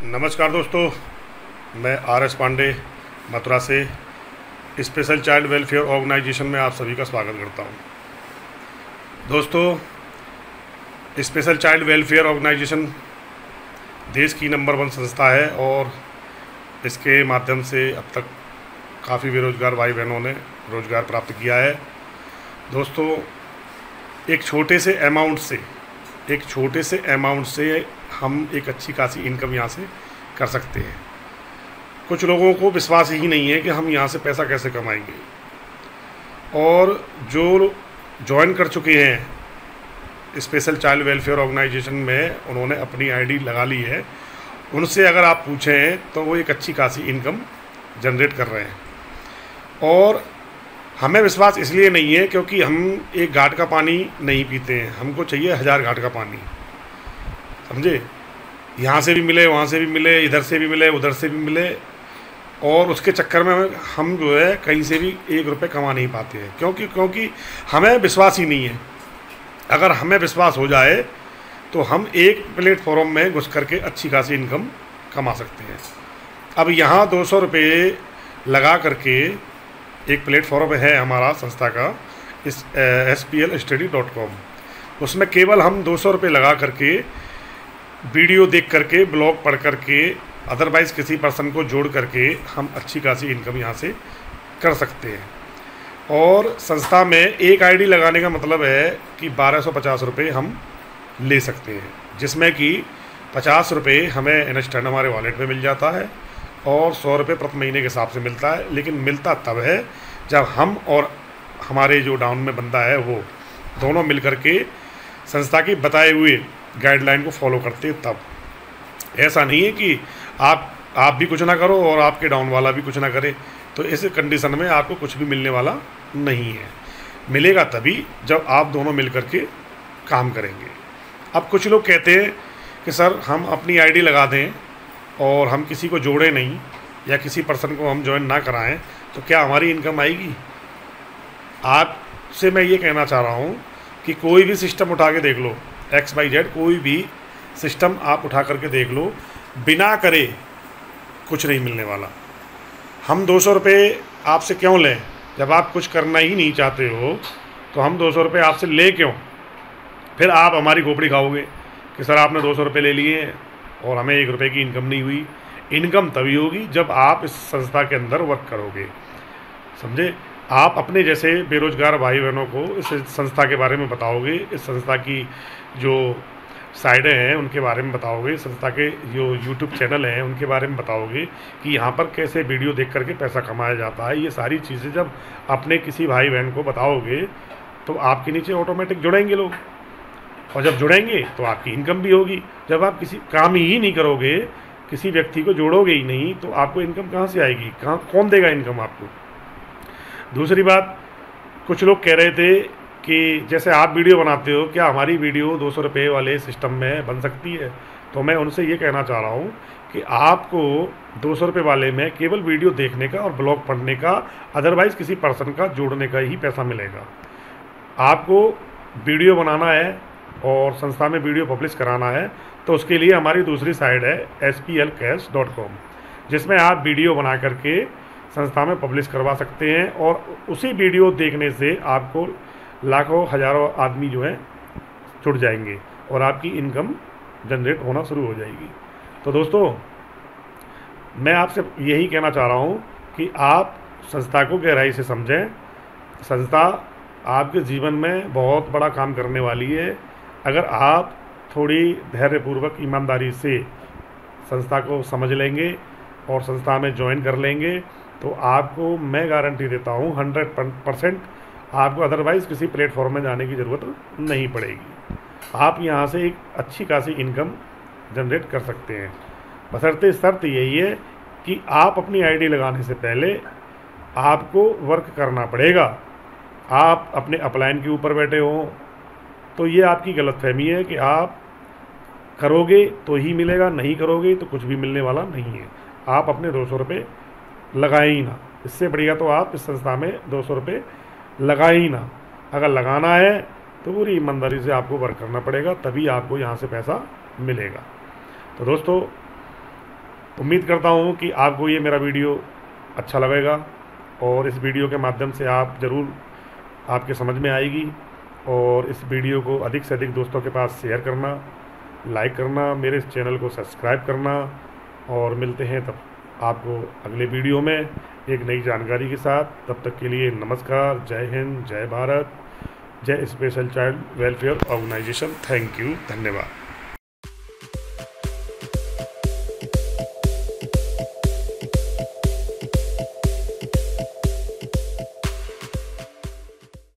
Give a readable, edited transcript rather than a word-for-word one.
नमस्कार दोस्तों, मैं आर.एस. पांडे मथुरा से स्पेशल चाइल्ड वेलफेयर ऑर्गेनाइजेशन में आप सभी का स्वागत करता हूं। दोस्तों, स्पेशल चाइल्ड वेलफेयर ऑर्गेनाइजेशन देश की नंबर 1 संस्था है और इसके माध्यम से अब तक काफ़ी बेरोजगार भाई बहनों ने रोज़गार प्राप्त किया है। दोस्तों, एक छोटे से अमाउंट से हम एक अच्छी खासी इनकम यहाँ से कर सकते हैं। कुछ लोगों को विश्वास ही नहीं है कि हम यहाँ से पैसा कैसे कमाएंगे, और जो ज्वाइन कर चुके हैं स्पेशल चाइल्ड वेलफेयर ऑर्गेनाइजेशन में, उन्होंने अपनी आईडी लगा ली है, उनसे अगर आप पूछें तो वो एक अच्छी खासी इनकम जनरेट कर रहे हैं। और हमें विश्वास इसलिए नहीं है क्योंकि हम एक घाट का पानी नहीं पीते हैं, हमको चाहिए 1000 घाट का पानी। समझे? यहाँ से भी मिले, वहाँ से भी मिले, इधर से भी मिले, उधर से भी मिले, और उसके चक्कर में हम जो है कहीं से भी 1 रुपये कमा नहीं पाते हैं, क्योंकि हमें विश्वास ही नहीं है। अगर हमें विश्वास हो जाए तो हम एक प्लेटफॉर्म में घुस करके अच्छी खासी इनकम कमा सकते हैं। अब यहाँ 200 रुपये लगा करके एक प्लेटफॉर्म है हमारा संस्था का, इस SPLstudy.com, उसमें केवल हम 200 रुपये लगा करके वीडियो देख करके, ब्लॉग पढ़ करके, अदरवाइज़ किसी पर्सन को जोड़ करके हम अच्छी खासी इनकम यहाँ से कर सकते हैं। और संस्था में एक आईडी लगाने का मतलब है कि 1250 रुपये हम ले सकते हैं, जिसमें कि 50 रुपये हमें इंस्टेंट हमारे वॉलेट में मिल जाता है और 100 रुपये प्रति महीने के हिसाब से मिलता है। लेकिन मिलता तब है जब हम और हमारे जो डाउन में बंदा है वो दोनों मिल करके संस्था की बताए हुए गाइडलाइन को फॉलो करते हैं तब। ऐसा नहीं है कि आप भी कुछ ना करो और आपके डाउन वाला भी कुछ ना करे, तो इस कंडीशन में आपको कुछ भी मिलने वाला नहीं है। मिलेगा तभी जब आप दोनों मिल करके काम करेंगे। अब कुछ लोग कहते हैं कि सर हम अपनी आईडी लगा दें और हम किसी को जोड़े नहीं या किसी पर्सन को हम ज्वाइन ना कराएं तो क्या हमारी इनकम आएगी? आपसे मैं ये कहना चाह रहा हूँ कि कोई भी सिस्टम उठा के देख लो, XYZ कोई भी सिस्टम आप उठा करके देख लो, बिना करे कुछ नहीं मिलने वाला। हम 200 रुपये आपसे क्यों लें? जब आप कुछ करना ही नहीं चाहते हो तो हम 200 रुपये आपसे ले क्यों? फिर आप हमारी खोपड़ी खाओगे कि सर आपने 200 रुपये ले लिए और हमें 1 रुपये की इनकम नहीं हुई। इनकम तभी होगी जब आप इस संस्था के अंदर वर्क करोगे। समझे? आप अपने जैसे बेरोजगार भाई बहनों को इस संस्था के बारे में बताओगे, इस संस्था की जो साइडें हैं उनके बारे में बताओगे, संस्था के जो YouTube चैनल हैं उनके बारे में बताओगे कि यहाँ पर कैसे वीडियो देख करके पैसा कमाया जाता है। ये सारी चीज़ें जब अपने किसी भाई बहन को बताओगे तो आपके नीचे ऑटोमेटिक जुड़ेंगे लोग, और जब जुड़ेंगे तो आपकी इनकम भी होगी। जब आप किसी काम ही नहीं करोगे, किसी व्यक्ति को जोड़ोगे ही नहीं, तो आपको इनकम कहाँ से आएगी? कौन देगा इनकम आपको? दूसरी बात, कुछ लोग कह रहे थे कि जैसे आप वीडियो बनाते हो, क्या हमारी वीडियो 200 रुपये वाले सिस्टम में बन सकती है? तो मैं उनसे ये कहना चाह रहा हूँ कि आपको 200 रुपये वाले में केवल वीडियो देखने का और ब्लॉग पढ़ने का, अदरवाइज़ किसी पर्सन का जोड़ने का ही पैसा मिलेगा। आपको वीडियो बनाना है और संस्था में वीडियो पब्लिश कराना है तो उसके लिए हमारी दूसरी साइट है SPLcash.com, जिसमें आप वीडियो बना करके संस्था में पब्लिश करवा सकते हैं, और उसी वीडियो देखने से आपको लाखों हज़ारों आदमी जो है जुड़ जाएंगे और आपकी इनकम जनरेट होना शुरू हो जाएगी। तो दोस्तों, मैं आपसे यही कहना चाह रहा हूँ कि आप संस्था को गहराई से समझें। संस्था आपके जीवन में बहुत बड़ा काम करने वाली है। अगर आप थोड़ी धैर्यपूर्वक ईमानदारी से संस्था को समझ लेंगे और संस्था में ज्वाइन कर लेंगे तो आपको मैं गारंटी देता हूँ 100% आपको अदरवाइज़ किसी प्लेटफॉर्म में जाने की ज़रूरत नहीं पड़ेगी। आप यहाँ से एक अच्छी खासी इनकम जनरेट कर सकते हैं। बशर्ते शर्त यही है कि आप अपनी आईडी लगाने से पहले आपको वर्क करना पड़ेगा। आप अपने अपलाइन के ऊपर बैठे हों तो ये आपकी गलतफहमी है कि आप करोगे तो ही मिलेगा, नहीं करोगे तो कुछ भी मिलने वाला नहीं है। आप अपने 200 रुपये लगाए ही ना, इससे बढ़िया तो आप इस संस्था में 200 रुपये लगाए ही ना। अगर लगाना है तो पूरी ईमानदारी से आपको वर्क करना पड़ेगा, तभी आपको यहाँ से पैसा मिलेगा। तो दोस्तों, उम्मीद करता हूँ कि आपको ये मेरा वीडियो अच्छा लगेगा और इस वीडियो के माध्यम से आप ज़रूर आपके समझ में आएगी। और इस वीडियो को अधिक से अधिक दोस्तों के पास शेयर करना, लाइक करना, मेरे इस चैनल को सब्सक्राइब करना। और मिलते हैं तब आपको अगले वीडियो में एक नई जानकारी के साथ। तब तक के लिए नमस्कार, जय हिंद, जय भारत, जय special child welfare organisation. Thank you, धन्यवाद।